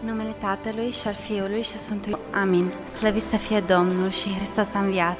Numele Tatălui și al Fiului și Sfântului. Amin. Slăvit să fie Domnul și Hristos a înviat.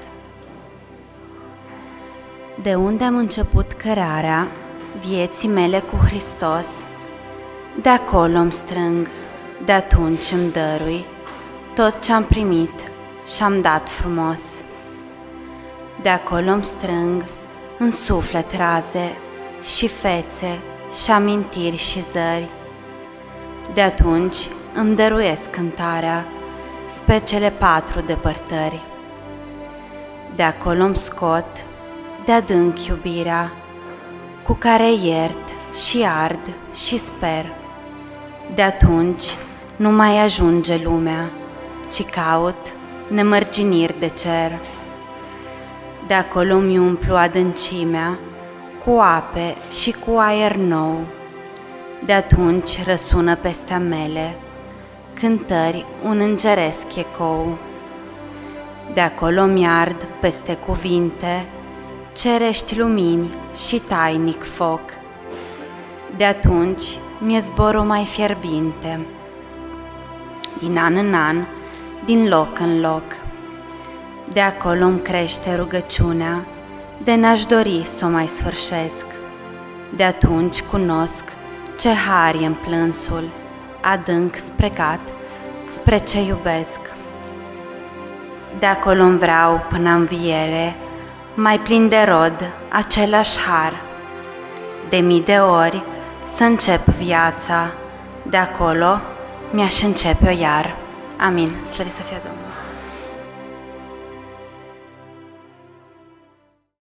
De unde am început cărarea vieții mele cu Hristos, de acolo îmi strâng, de atunci îmi dărui tot ce-am primit și-am dat frumos. De acolo îmi strâng în suflet raze și fețe și amintiri și zări. De atunci îmi dăruiesc cântarea spre cele 4 depărtări. De acolo îmi scot de adânc iubirea cu care iert și ard și sper. De atunci nu mai ajunge lumea, ci caut nemărginiri de cer. De acolo îmi umplu adâncimea cu ape și cu aer nou. De atunci răsună peste mele cântări un îngeresc ecou. De acolo mi-ard peste cuvinte cerești lumini și tainic foc. De atunci mi-e zborul mai fierbinte, din an în an, din loc în loc. De acolo îmi crește rugăciunea, de n-aș dori să o mai sfârșesc. De atunci cunosc ce har e în plânsul, adânc sprecat spre ce iubesc. De acolo îmi vreau până înviere, mai plin de rod același har. De mii de ori să încep viața, de acolo mi-aș începe-o iar. Amin. Slăvit să fie Domnul.